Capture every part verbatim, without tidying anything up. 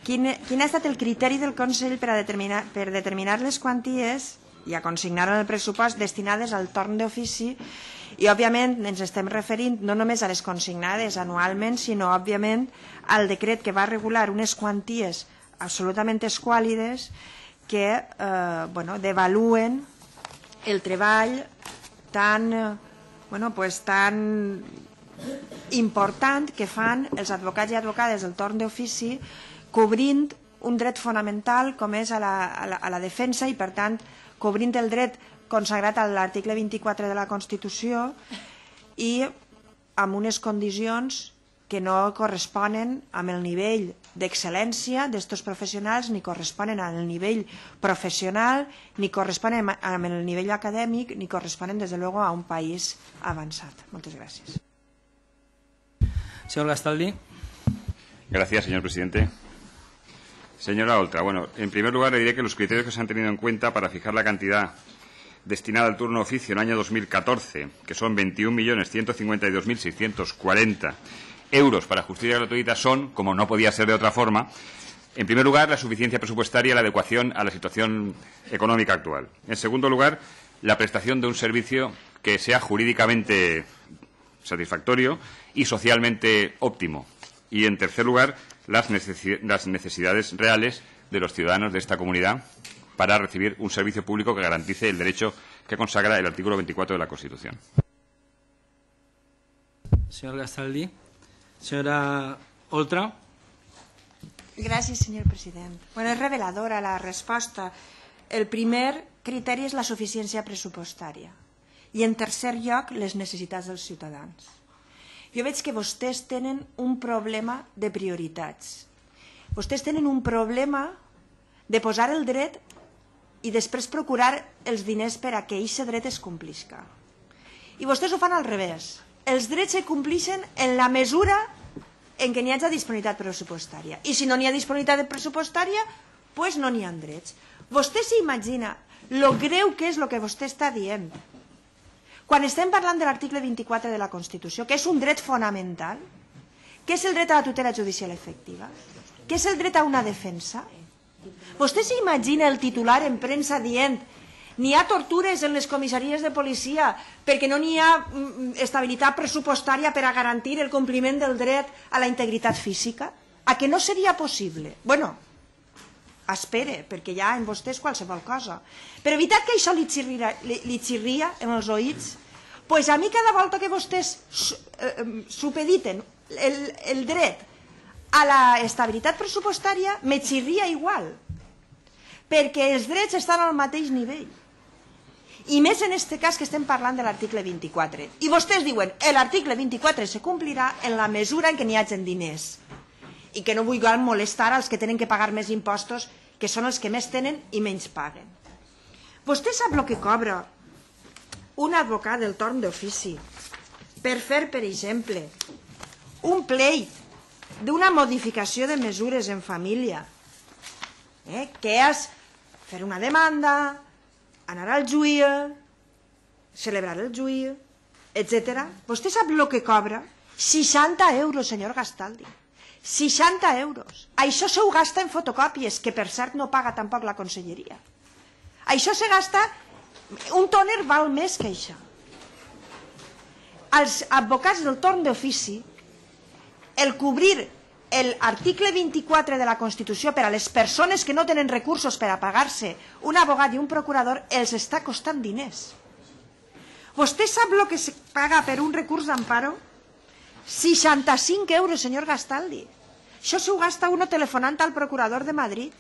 quin, quin ha estat el criteri del Consell per, a determinar, per determinar les quanties i a consignar en el pressupost destinades al torn d'ofici, i òbviament ens estem referint no només a les consignades anualment, sinó òbviament al decret que va regular unes quanties absolutament esquàlides que eh, bueno, devaluen el treball tan, eh, bueno, pues, tan important que fan els advocats i advocades del torn d'ofici, cobrint un dret fonamental com és a la, a la, a la defensa i, per tant, cobrint el dret consagrat a l'article vint-i-quatre de la Constitució i amb unes condicions que no corresponen amb el nivell d'excel·lència d'estos professionals, ni corresponen al nivell professional, ni corresponen amb el nivell acadèmic, ni corresponen, desde luego, a un país avançat. Moltes gràcies. Señor Gastaldi. Gracias, señor presidente. Señora Oltra, bueno, en primer lugar le diré que los criterios que se han tenido en cuenta para fijar la cantidad destinada al turno de oficio en el año dos mil catorce, que son veintiún millones ciento cincuenta y dos mil seiscientos cuarenta euros para justicia gratuita, son, como no podía ser de otra forma, en primer lugar, la suficiencia presupuestaria y la adecuación a la situación económica actual. En segundo lugar, la prestación de un servicio que sea jurídicamente satisfactorio y socialmente óptimo. Y, en tercer lugar, las necesidades reales de los ciudadanos de esta comunidad para recibir un servicio público que garantice el derecho que consagra el artículo veinticuatro de la Constitución. Señor Gastaldi. Señora Oltra. Gràcies, senyor president. Bueno, és reveladora la resposta. El primer criteri és la suficiència pressupostària i, en tercer lloc, les necessitats dels ciutadans. Jo veig que vostès tenen un problema de prioritats. Vostès tenen un problema de posar el dret i després procurar els diners per a que aquest dret es complisca. I vostès ho fan al revés. Els drets se complixen en la mesura en què n'hi hagi disponibilitat pressupostària. I si no n'hi ha disponibilitat pressupostària, doncs no n'hi ha drets. Vostè s'imagina lo greu que és el que vostè està dient. Quan estem parlant de l'article vint-i-quatre de la Constitució, que és un dret fonamental, que és el dret a la tutela judicial efectiva, que és el dret a una defensa, vostè s'imagina el titular en premsa dient n'hi ha tortures en les comissaries de policia perquè no n'hi ha estabilitat pressupostària per a garantir el compliment del dret a la integritat física? A que no seria possible? Bueno, espere, perquè hi ha en vostès qualsevol cosa. Però veritat que això li xirria, li, li xirria en els oïts? Doncs a mi cada volta que vostès supediten el, el dret a l'estabilitat pressupostària me xirria igual, perquè els drets estan al mateix nivell. I més en aquest cas que estem parlant de l'article vint-i-quatre. I vostès diuen que l'article vint-i-quatre se complirà en la mesura en què n'hi hagi diners i que no vull molestar als que tenen que pagar més impostos, que són els que més tenen i menys paguen. Vostè sap el que cobra un advocat del torn d'ofici per fer, per exemple, un pleit d'una modificació de mesures en família, eh? que és fer una demanda, anar al juí, celebrar el juí, etcètera. Vostè sap el que cobra? seixanta euros, senyor Gastaldi. seixanta euros. Això se ho gasta en fotocòpies, que per cert no paga tampoc la conselleria. Això se gasta... Un tòner val més que això. Els advocats del torn d'ofici, el cobrir l'article vint-i-quatre de la Constitució per a les persones que no tenen recursos per a pagar-se un abogat i un procurador els està costant diners. Vostè sap el que es paga per un recurs d'amparo? seixanta-cinc euros, senyor Gastaldi. Això s'ho gasta uno telefonant al procurador de Madrid.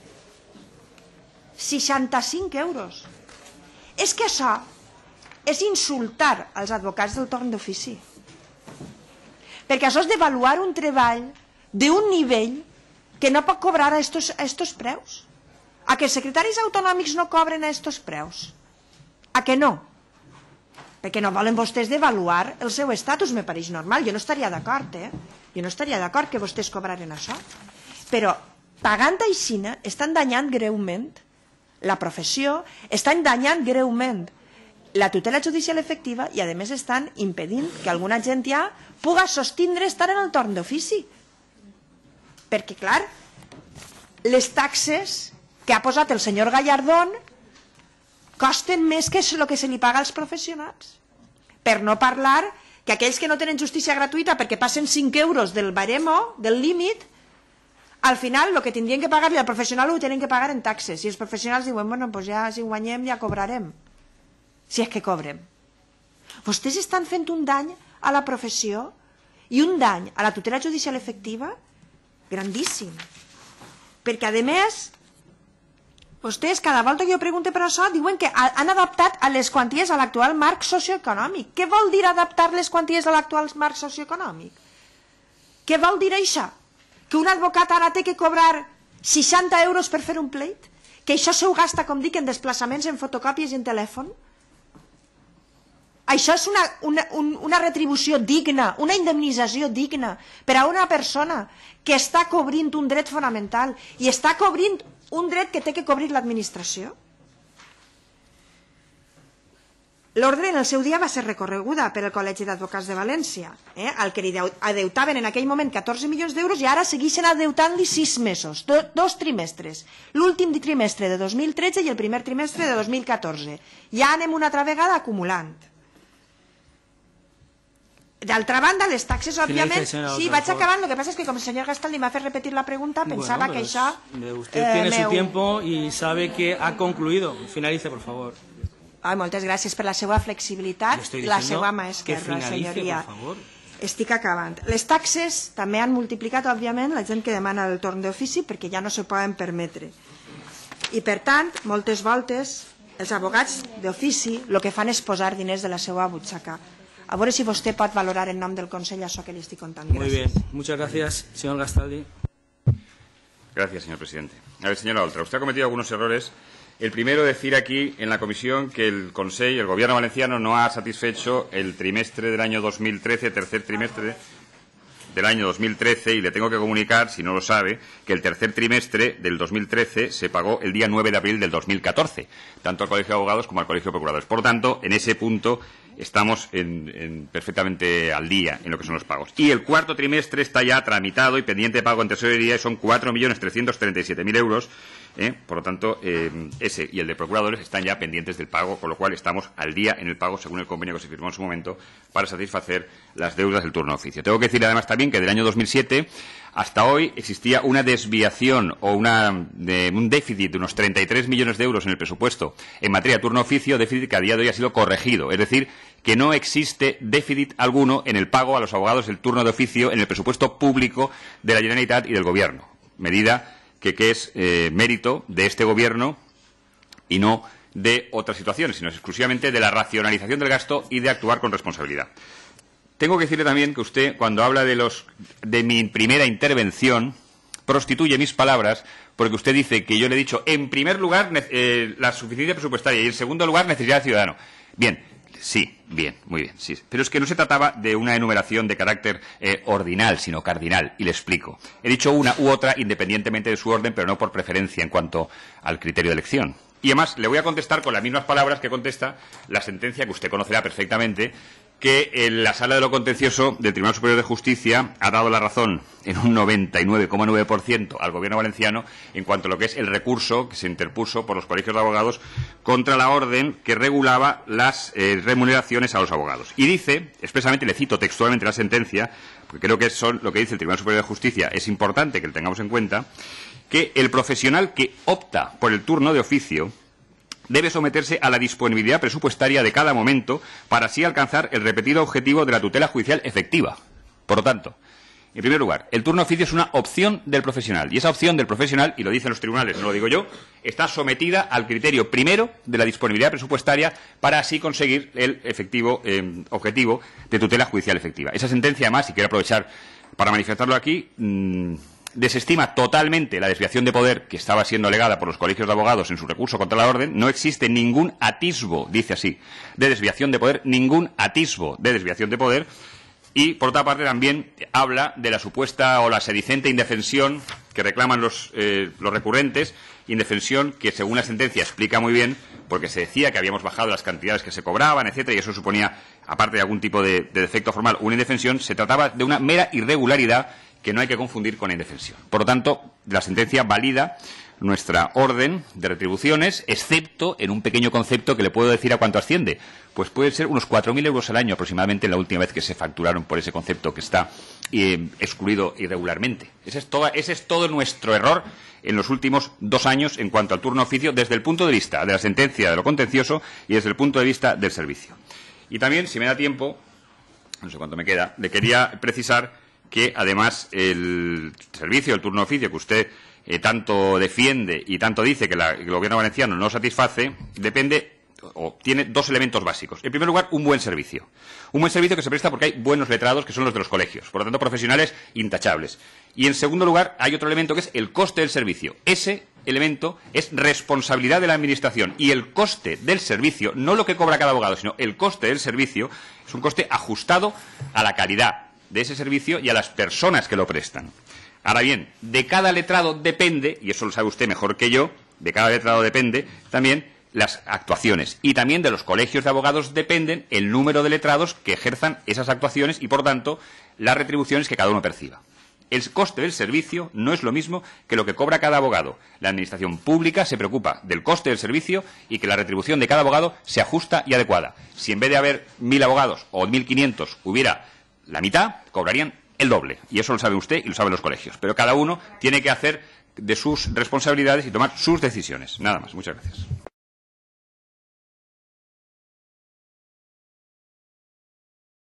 seixanta-cinc euros. És que això és insultar als advocats del torn d'ofici. Perquè això és devaluar un treball d'un nivell que no pot cobrar a estos preus. A que els secretaris autonòmics no cobren a estos preus? A que no? Perquè no volen vostès devaluar el seu estatus, me pareix normal. Jo no estaria d'acord, eh? Jo no estaria d'acord que vostès cobraren això. Però pagant aixina estan danyant greument la professió, estan danyant greument la tutela judicial efectiva i a més estan impedint que alguna gent ja pugui sostindre estar en el torn d'ofici. Perquè, clar, les taxes que ha posat el senyor Gallardón costen més que el que se li paga als professionals. Per no parlar que aquells que no tenen justícia gratuïta perquè passen cinc euros del baremo, del límit, al final el que tindrien que pagar-li al professional ho tenen que pagar en taxes. I els professionals diuen, bueno, pues ja si guanyem ja cobrarem. Si és que cobrem. Vostès estan fent un dany a la professió i un dany a la tutela judicial efectiva grandíssim. Perquè, a més, vostès, cada volta que jo pregunto per això, diuen que han adaptat a les quanties a l'actual marc socioeconòmic. Què vol dir adaptar les quanties a l'actual marc socioeconòmic? Què vol dir això? Que un advocat ara té que cobrar seixanta euros per fer un pleit? Que això s'ho gasta, com dic, en desplaçaments, en fotocòpies i en telèfon? Això és una, una, una retribució digna, una indemnització digna per a una persona que està cobrint un dret fonamental i està cobrint un dret que té que cobrir l'administració? L'ordre en el seu dia va ser recorreguda per el Col·legi d'Advocats de València, eh, al que li adeutaven en aquell moment catorze milions d'euros i ara segueixen adeutant-li sis mesos, do, dos trimestres, l'últim trimestre de dos mil tretze i el primer trimestre de dos mil catorze. Ja anem una altra vegada acumulant. D'altra banda, les taxes, òbviament... Sí, vaig acabant, lo que pasa es que com el senyor Gastaldi m'ha fet repetir la pregunta, pensava bueno, que això... Usted eh, tiene meu... su tiempo y sabe que ha concluido. Finalice, por favor. Ai, moltes gràcies per la seva flexibilitat, la seva mà esquerra, senyoria. Estic acabant. Les taxes també han multiplicat, òbviament, la gent que demana el torn d'ofici perquè ja no se poden permetre. I, per tant, moltes voltes, els abogats d'ofici el que fan és posar diners de la seva butxaca. A veure si vostè pot valorar en nom del Consell això que li estic contant. Muy bien. Muchas gracias, señor Gastaldi. Gracias, señor presidente. A ver, señora Oltra, usted ha cometido algunos errores. El primero, decir aquí en la comisión que el Consell, el Gobierno valenciano, no ha satisfecho el trimestre del año dos mil trece, tercer trimestre del año dos mil trece, y le tengo que comunicar, si no lo sabe, que el tercer trimestre del dos mil trece se pagó el día nueve de abril del dos mil catorce, tanto al Colegio de Abogados como al Colegio de Procuradores. Por lo tanto, en ese punto estamos en, en perfectamente al día en lo que son los pagos. Y el cuarto trimestre está ya tramitado y pendiente de pago en tesorería y son cuatro millones trescientos treinta y siete mil euros. ¿Eh? Por lo tanto, eh, ese y el de procuradores están ya pendientes del pago, con lo cual estamos al día en el pago según el convenio que se firmó en su momento para satisfacer las deudas del turno de oficio. Tengo que decir además también que del año dos mil siete hasta hoy existía una desviación o una, de, un déficit de unos treinta y tres millones de euros en el presupuesto en materia de turno de oficio, déficit que a día de hoy ha sido corregido. Es decir, que no existe déficit alguno en el pago a los abogados del turno de oficio en el presupuesto público de la Generalitat y del Gobierno. Medida que, que es eh, mérito de este Gobierno y no de otras situaciones, sino exclusivamente de la racionalización del gasto y de actuar con responsabilidad. Tengo que decirle también que usted, cuando habla de, los, de mi primera intervención, prostituye mis palabras, porque usted dice que yo le he dicho, en primer lugar, eh, la suficiencia presupuestaria y, en segundo lugar, necesidad de ciudadano. Bien, sí, bien, muy bien, sí. Pero es que no se trataba de una enumeración de carácter eh, ordinal, sino cardinal, y le explico. He dicho una u otra independientemente de su orden, pero no por preferencia en cuanto al criterio de elección. Y además le voy a contestar con las mismas palabras que contesta la sentencia que usted conocerá perfectamente, que en la Sala de lo Contencioso del Tribunal Superior de Justicia ha dado la razón en un noventa y nueve coma nueve por ciento al Gobierno valenciano en cuanto a lo que es el recurso que se interpuso por los colegios de abogados contra la orden que regulaba las eh, remuneraciones a los abogados. Y dice, expresamente, le cito textualmente la sentencia, porque creo que son lo que dice el Tribunal Superior de Justicia es importante que lo tengamos en cuenta, que el profesional que opta por el turno de oficio debe someterse a la disponibilidad presupuestaria de cada momento para así alcanzar el repetido objetivo de la tutela judicial efectiva. Por lo tanto, en primer lugar, el turno de oficio es una opción del profesional y esa opción del profesional, y lo dicen los tribunales, no lo digo yo, está sometida al criterio primero de la disponibilidad presupuestaria para así conseguir el efectivo eh, objetivo de tutela judicial efectiva. Esa sentencia, además, y quiero aprovechar para manifestarlo aquí, mmm, desestima totalmente la desviación de poder que estaba siendo alegada por los colegios de abogados en su recurso contra la orden. No existe ningún atisbo, dice así, de desviación de poder, ningún atisbo de desviación de poder. Y, por otra parte, también habla de la supuesta o la sedicente indefensión que reclaman los, eh, los recurrentes, indefensión que, según la sentencia, explica muy bien, porque se decía que habíamos bajado las cantidades que se cobraban, etcétera, y eso suponía, aparte de algún tipo de, de defecto formal, una indefensión. Se trataba de una mera irregularidad que no hay que confundir con la indefensión. Por lo tanto, la sentencia valida nuestra orden de retribuciones, excepto en un pequeño concepto que le puedo decir a cuánto asciende. Pues puede ser unos cuatro mil euros al año aproximadamente la última vez que se facturaron por ese concepto que está eh, excluido irregularmente. Ese es, toda, ese es todo nuestro error en los últimos dos años en cuanto al turno oficio desde el punto de vista de la sentencia de lo contencioso y desde el punto de vista del servicio. Y también, si me da tiempo, no sé cuánto me queda, le quería precisar que además el servicio, el turno oficio que usted Eh, tanto defiende y tanto dice que, la, que el Gobierno valenciano no satisface, depende o tiene dos elementos básicos. En primer lugar, un buen servicio. Un buen servicio que se presta porque hay buenos letrados, que son los de los colegios. Por lo tanto, profesionales intachables. Y, en segundo lugar, hay otro elemento que es el coste del servicio. Ese elemento es responsabilidad de la Administración. Y el coste del servicio, no lo que cobra cada abogado, sino el coste del servicio, es un coste ajustado a la calidad de ese servicio y a las personas que lo prestan. Ahora bien, de cada letrado depende, y eso lo sabe usted mejor que yo, de cada letrado depende también las actuaciones. Y también de los colegios de abogados dependen el número de letrados que ejerzan esas actuaciones y, por tanto, las retribuciones que cada uno perciba. El coste del servicio no es lo mismo que lo que cobra cada abogado. La Administración pública se preocupa del coste del servicio y que la retribución de cada abogado sea justa y adecuada. Si en vez de haber mil abogados o mil quinientos hubiera la mitad, cobrarían el doble. Y eso lo sabe usted y lo saben los colegios. Pero cada uno tiene que hacer de sus responsabilidades y tomar sus decisiones. Nada más. Muchas gracias.